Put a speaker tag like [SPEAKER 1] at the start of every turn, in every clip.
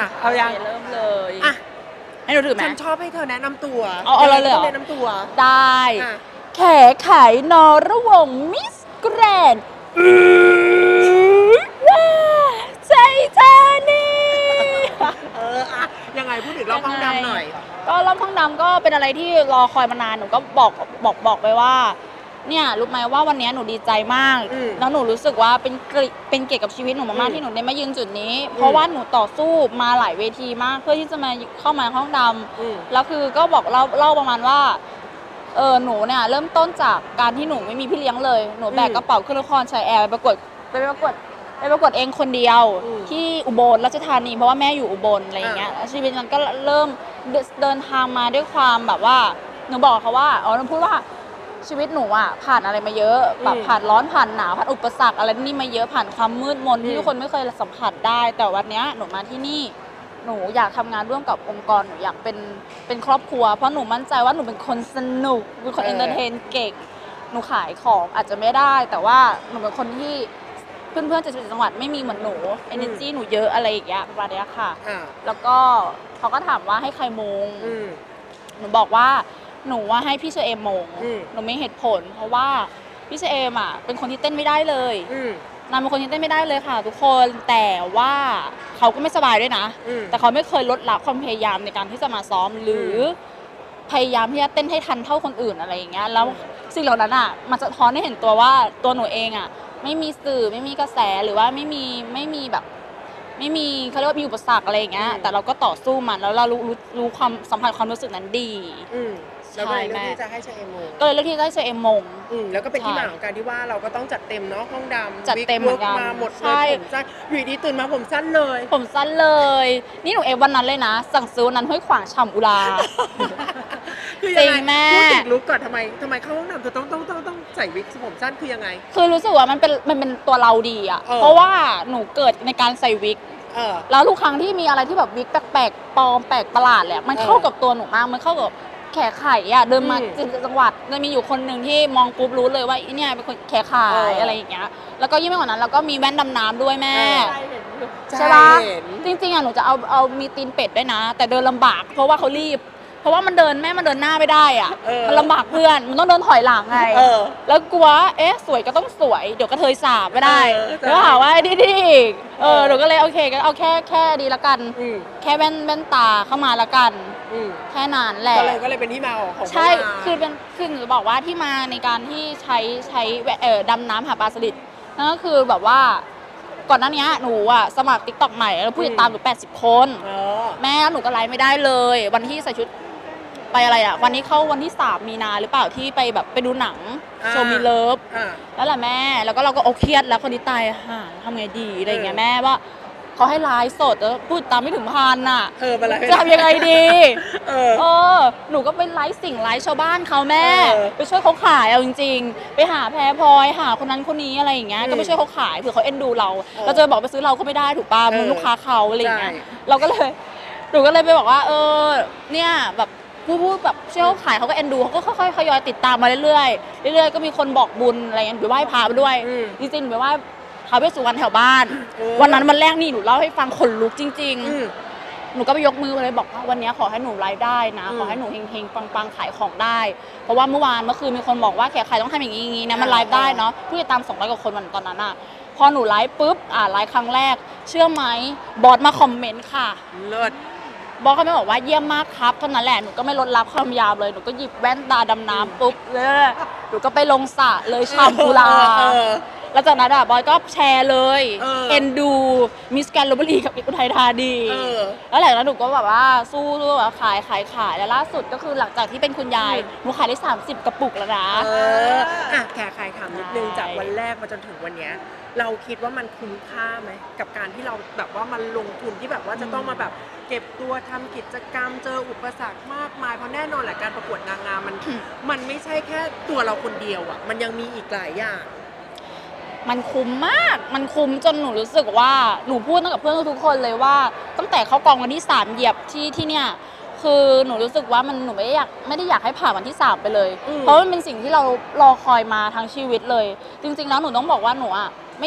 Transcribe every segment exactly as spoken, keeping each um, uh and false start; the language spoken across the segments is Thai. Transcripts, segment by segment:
[SPEAKER 1] อ่ะเอายัง
[SPEAKER 2] เริ่มเลย
[SPEAKER 1] อ่ะ
[SPEAKER 2] ให้หนูถือไหม
[SPEAKER 1] ฉันชอบให้เธอแนะนำตัว
[SPEAKER 2] เอาเอาเลยเหรอ
[SPEAKER 1] แนะนำตัว
[SPEAKER 2] ได้แขไขนอระวงมิสแกรนด์ว้าใจเธอนี่
[SPEAKER 1] เอออะยังไงพูดถึงรอบห้องดำหน่อย
[SPEAKER 2] ก็รอบห้องดำก็เป็นอะไรที่รอคอยมานานหนูก็บอกบอกบอกไปว่าเนี่ยรู้ไหมว่าวันนี้หนูดีใจมากแล้วหนูรู้สึกว่าเป็นเกียรติเป็นเกียรติกับชีวิตหนูมากๆที่หนูได้มายืนจุดนี้เพราะว่าหนูต่อสู้มาหลายเวทีมากเพื่อที่จะมาเข้ามาห้องดำแล้วคือก็บอกเล่าเล่าประมาณว่าเออหนูเนี่ยเริ่มต้นจากการที่หนูไม่มีพี่เลี้ยงเลยหนูแบกกระเป๋าขึ้นละครชายแอร์ไปประกวดไปประกวดไปประกวดเองคนเดียวที่อุบลราชธานีเพราะว่าแม่อยู่อุบลอะไรอย่างเงี้ยชีวิตนั้นก็เริ่มเดินทางมาด้วยความแบบว่าหนูบอกเขาว่าอ๋อหนูพูดว่าชีวิตหนูอ่ะผ่านอะไรมาเยอะแบบผ่านร้อนผ่านหนาวผ่านอุปสรรคอะไรนี่มาเยอะผ่านความมืดมนที่ทุกคนไม่เคยสัมผัสได้แต่วันนี้หนูมาที่นี่หนูอยากทำงานร่วมกับองค์กรหนูอยากเป็นเป็นครอบครัวเพราะหนูมั่นใจว่าหนูเป็นคนสนุกเป็นคนเอนเตอร์เทนเก่งหนูขายของอาจจะไม่ได้แต่ว่าหนูเป็นคนที่เพื่อนๆจากจังหวัดไม่มีเหมือนหนู energy หนูเยอะอะไรอย่างเงี้ยประมาณนี้ค่ะแล้วก็เขาก็ถามว่าให้ใครมงหนูบอกว่าหนูว่าให้พี่เชเอมมงหนูไม่เหตุผลเพราะว่าพี่เชเอมอ่ะเป็นคนที่เต้นไม่ได้เลยนางเป็นคนที่เต้นไม่ได้เลยค่ะทุกคนแต่ว่าเขาก็ไม่สบายด้วยนะแต่เขาไม่เคยลดละความพยายามในการที่จะมาซ้อมหรือพยายามที่จะเต้นให้ทันเท่าคนอื่นอะไรอย่างเงี้ยแล้วสิ่งเหล่านั้นอ่ะมันจะท้อนให้เห็นตัวว่าตัวหนูเองอ่ะไม่มีสื่อไม่มีกระแสหรือว่าไม่มีไม่มีแบบไม่มีเขาเรียกว่ามีอุปสรรคอะไรอย่างเงี้ยแต่เราก็ต่อสู้มันแล้วเรารู้รู้ความสัมผัสความรู้สึกนั้นดี
[SPEAKER 1] แล้วก็เลยเลือกที่จะให้เชเอมมง
[SPEAKER 2] ก็เลยเลือกที่จะให้เชเอมมง
[SPEAKER 1] แล้วก็เป็นที่มาของการที่ว่าเราก็ต้องจัดเต็มเนาะห้องดำ
[SPEAKER 2] จัดเต็มเหมือนกัน
[SPEAKER 1] มาหมดเลยผมสั้นอยู่ดีตื่นมาผมสั้นเลย
[SPEAKER 2] ผมสั้นเลยนี่หนูเอฟวันนั้นเลยนะสั่งซื้อวันนั้นห้วยขวางฉ่ำอุรา
[SPEAKER 1] จริงแม่พูดถึงลุคก่อนทำไมทำไมเข้าห้องดำเธอต้องต้องต้องต้องใส่วิกผมสั้นคือยังไง
[SPEAKER 2] คือรู้สึกว่ามันเป็นมันเป็นตัวเราดีอ่ะเพราะว่าหนูเกิดในการใส่วิกแล้วทุกครั้งที่มีอะไรที่แบบวิกแปลกๆปลอมแปลกประหลาดแหละมันเข้ากับตัวหนูมากมันเข้ากับแขกไข่อะเดินมาจังหวัดจะมีอยู่คนหนึ่งที่มองปุ๊บรู้เลยว่าอีเนี่ยเป็นคนแขกไข่อะไรอย่างเงี้ยแล้วก็ยิ่งไปกว่านั้นเราก็มีแว่นดำน้ำด้วยแม่ใช่ปะจริงๆอะหนูจะเอาเอามีตีนเป็ดด้วยนะแต่เดินลำบากเพราะว่าเขารีบเพราะว่ามันเดินแม่มันเดินหน้าไม่ได้อ่ะมันลำบากเพื่อนมันต้องเดินถอยหลังไงแล้วกลัวเอ๊ะสวยก็ต้องสวยเดี๋ยวก็เทยสาบไม่ได้แล้วหาว่าดีดีเออหนูก็เลยโอเคก็เอาแค่แค่ดีละกันแค่แว่นแว่นตาเข้ามาละกันแค่นั้นแหละ
[SPEAKER 1] ก็เลยก็เลยเป็นที่มาของ
[SPEAKER 2] ใช่คือเป็นคือหนูบอกว่าที่มาในการที่ใช้ใช้เอ่อดำน้ำหาปลาสลิดนั่นก็คือแบบว่าก่อนหน้านี้หนูอ่ะสมัคร ติ๊กต็อก ใหม่แล้วผู้ติดตามหนูแปดสิบคนแม่หนูก็ไลฟ์ไม่ได้เลยวันที่ใส่ชุดไปอะไรอ่ะวันนี้เข้าวันที่สามมีนาหรือเปล่าที่ไปแบบไปดูหนังโชว์มีเลิฟแล้วแหละแม่แล้วก็เราก็โอเครียดแล้วคนที่ตายห่าทำไงดีอะไรอย่างเงี้ยแม่ว่าเขาให้ไลฟ์สดแล้วพูดตามไม่ถึงพันอ่ะจะทำยังไงดีเออหนูก็ไปไลฟ์สิ่งไลฟ์ชาวบ้านเขาแม่ไปช่วยเขาขายเอาจริงๆไปหาแพรพลอยหาคนนั้นคนนี้อะไรอย่างเงี้ยก็ไปช่วยเขาขายเผื่อเขาเอ็นดูเราเราจะบอกไปซื้อเราก็ไม่ได้ถูกป่ะมึงลูกค้าเขาอะไรอย่างเงี้ยเราก็เลยหนูก็เลยไปบอกว่าเออเนี่ยแบบผู้พูดแบบเชี่ยวขายเขาก็เอ็นดูเขาก็ค่อยๆทยอยติดตามมาเรื่อยๆเรื่อยๆก็มีคนบอกบุญอะไรเงี้ยไปไหว้พระไปด้วยจริงๆไปไหว้ท้าวเวสสุวรรณแถวบ้านวันนั้นวันแรกนี่หนูเล่าให้ฟังขนลุกจริงๆหนูก็ไปยกมือเลยบอกว่าวันนี้ขอให้หนูไลฟ์ได้นะขอให้หนูเฮงๆปังๆขายของได้เพราะว่าเมื่อวานเมื่อคืนมีคนบอกว่าแขกขายต้องทำอย่างนี้นะมันไลฟ์ได้เนาะผู้ติดตามสองร้อยกว่าคนวันตอนนั้นอะพอหนูไลฟ์ปุ๊บอ่าไลฟ์ครั้งแรกเชื่อไหมบอสมาคอมเมนต์ค่ะ
[SPEAKER 1] เลิศ
[SPEAKER 2] บอกเขาไม่บอกว่าเยี่ยมมากครับเท่านั้นแหละหนูก็ไม่ลดละความยาวเลยหนูก็หยิบแว่นตาดำน้ำปุ๊บเลยหนูก็ไปลงสระเลยชามกุลาแล้วจากนั้นอ่ะบอยก็แชร์เลยเอ็นดูมิสแกรนด์ลพบุรีกับอุทัยธานีแล้วหลังจากนั้นหนูก็แบบว่าสู้สู้แบบขายขายขายแล้วล่าสุดก็คือหลังจากที่เป็นคุณยายหนูขายได้สามสิบกระปุกแล้วนะ
[SPEAKER 1] อ่ะแขกขายถามนิดนึงจากวันแรกมาจนถึงวันนี้เราคิดว่ามันคุ้มค่าไหมกับการที่เราแบบว่ามันลงทุนที่แบบว่าจะต้องมาแบบเก็บตัวทำกิจกรรมเจออุปสรรคมากมายเพราะแน่นอนแหละการประกวดนางงามมันมันไม่ใช่แค่ตัวเราคนเดียวอ่ะมันยังมีอีกหลายอย่าง
[SPEAKER 2] มันคุ้มมากมันคุ้มจนหนูรู้สึกว่าหนูพูดกับเพื่อนทุกคนเลยว่าตั้งแต่เขากองวันที่สามเหยียบที่ที่เนี่ยคือหนูรู้สึกว่ามันหนูไม่ได้อยากไม่ได้อยากให้ผ่านวันที่สามไปเลยเพราะมันเป็นสิ่งที่เรารอคอยมาทั้งชีวิตเลยจริงๆแล้วหนูต้องบอกว่าหนูอ่ะไม่อยาก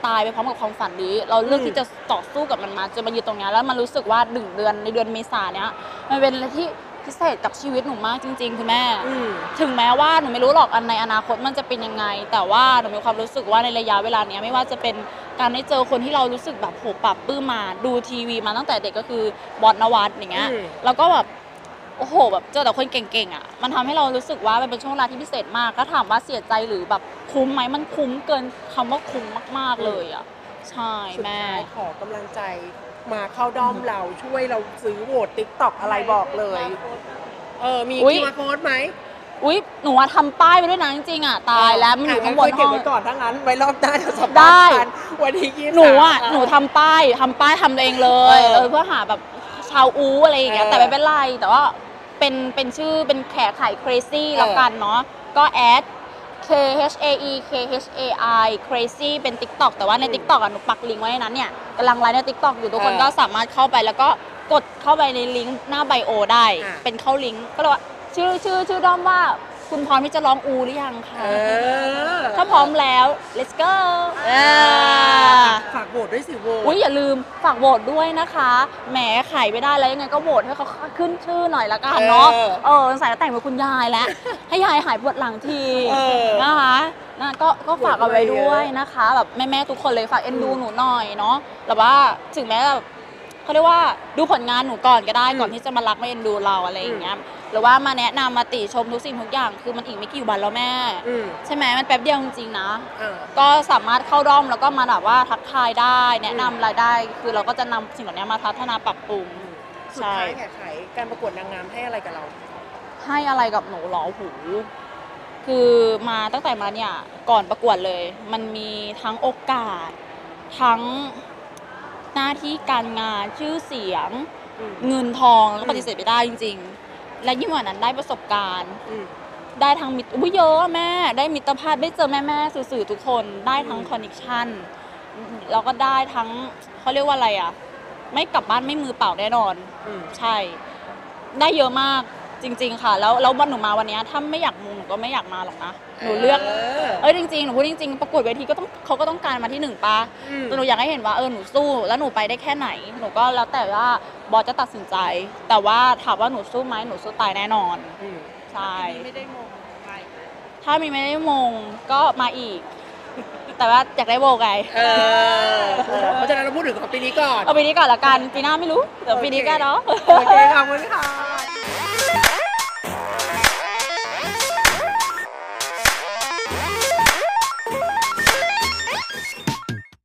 [SPEAKER 2] ตายไปพร้อมกับความฝันนี้เราเลือกที่จะต่อสู้กับมันมาจนมายืนตรงนี้แล้วมันรู้สึกว่าหนึ่งเดือนในเดือนเมษาเนี้ยมันเป็นอะไรที่พิเศษกับชีวิตหนูมากจริงๆคือแม่ถึงแม้ว่าหนูไม่รู้หรอกอันในอนาคตมันจะเป็นยังไงแต่ว่าหนูมีความรู้สึกว่าในระยะเวลาเนี้ยไม่ว่าจะเป็นการได้เจอคนที่เรารู้สึกแบบโหปรับปลื้มมาดูทีวีมาตั้งแต่เด็กก็คือบอสนวัตอย่างเงี้ยแล้วก็แบบโอ้โหแบบเจอแต่คนเก่งๆอ่ะมันทำให้เรารู้สึกว่ามันเป็นช่วงเวลาที่พิเศษมากก็ถามว่าเสียใจหรือแบบคุ้มไหมมันคุ้มเกินคำว่าคุ้มมากๆเลยอ่ะใช่แม่
[SPEAKER 1] ขอกำลังใจมาเข้าด้อมเราช่วยเราซื้อโหวตติ๊กต็อกอะไรบอกเลยเออมี คิว อาร์ Code ไหม
[SPEAKER 2] อุ๊ยหนูทำป้ายไปด้วยนะจริงๆอ่ะตายแล้วมันอยู่ข้างบนห้อง
[SPEAKER 1] เก็บไว้ก่อนถ้างั้นไว้รอบหน้าจะสัมภาษณ์กันวันที่ยี่สิบ
[SPEAKER 2] หนูอ่ะหนูทำป้ายทำป้ายทำเองเลยเออเพื่อหาแบบชาวอูอะไรอย่างเงี้ยแต่ไม่เป็นไรแต่ว่าเป็นเป็นชื่อเป็นแขกไข่ crazy แล้วกันเนาะก็แอด K H A E K H A I crazy เป็น TikTok แต่ว่าใน TikTok อ่ะหนูปักลิงก์ไว้ในนั้นเนี่ยกำลังไลฟ์ใน TikTok อยู่ทุกคนก็สามารถเข้าไปแล้วก็กดเข้าไปในลิงก์หน้าไบโอได้เป็นเข้าลิงก์ก็เลยว่าชื่อชื่อชื่อด้อมว่าคุณพร้อมที่จะร้องอูหรือยังคะถ้าพร้อมแล้ว let's go
[SPEAKER 1] ฝากโหวตด้วยสิโหวต
[SPEAKER 2] อุ้ยอย่าลืมฝากโหวตด้วยนะคะแหมขายไม่ได้แล้วยังไงก็โหวตให้เขาขึ้นชื่อหน่อยละกันเนาะเออใส่แต่งเป็นคุณยายแล้วให้ยายหายปวดหลังทีนะคะนะก็ก็ฝากเอาไว้ด้วยนะคะแบบแม่ๆทุกคนเลยฝากเอ็นดูหนูหน่อยเนาะแบบว่าถึงแม้แบบเขาเรียกว่าดูผลงานหนูก่อนก็ได้ก่อนที่จะมารักมาเอ็นดูเราอะไรอย่างเงี้ยหรือว่ามาแนะนำมาติชมทุกสิ่งทุกอย่างคือมันอีกไม่กี่วันแล้วแม่ใช่ไหมมันแป๊บเดียวจริงๆนะก็สามารถเข้าร่อมแล้วก็มาแบบว่าทักทายได้แนะนำรายได้คือเราก็จะนำสิ่งเหล่านี้มาพัฒนาปรับปรุง
[SPEAKER 1] สุดท้ายแข่ไขการประกวดนางงามให้อะไรกับเรา
[SPEAKER 2] ให้อะไรกับหนูหรอหูคือมาตั้งแต่มาเนี่ยก่อนประกวดเลยมันมีทั้งโอกาสทั้งหน้าที่การงานชื่อเสียงเงินทองก็ปฏิเสธไม่ได้จริงๆและยิ่งกว่านั้นได้ประสบการณ์ได้ทั้งมิตรอุ้ยเยอะแม่ได้มิตรภาพได้เจอแม่แม่สื่อๆทุกคนได้ทั้งคอนเนคชั่นแล้วก็ได้ทั้งเขาเรียกว่าอะไรอ่ะไม่กลับบ้านไม่มือเปล่าแน่นอนใช่ได้เยอะมากจริงๆค่ะแล้วแล้ววันหนูมาวันนี้ถ้าไม่อยากมูหนูก็ไม่อยากมาหรอกนะหนูเลือกเอ้ยจริงๆหนูพูดจริงๆประกวดเวทีก็ต้องเขาก็ต้องการมาที่หนึ่งปะแต่หนูอยากให้เห็นว่าเออหนูสู้แล้วหนูไปได้แค่ไหนหนูก็แล้วแต่ว่าบอสจะตัดสินใจแต่ว่าถามว่าหนูสู้ไหมหนูสู้ตายแน่นอนใช่
[SPEAKER 1] ไม่ได้มง
[SPEAKER 2] ถ้ามีไม่ได้มงก็มาอีกแต่ว่าอยากได้โบไง
[SPEAKER 1] เพราะฉะนั้นเราพูดถึงของปีนี้ก่อน
[SPEAKER 2] เอาปีนี้ก่อนละกันปีหน้าไม่รู้เดี๋ยวปีนี้กันเนาะ
[SPEAKER 1] โอเคขอบคุณค่ะ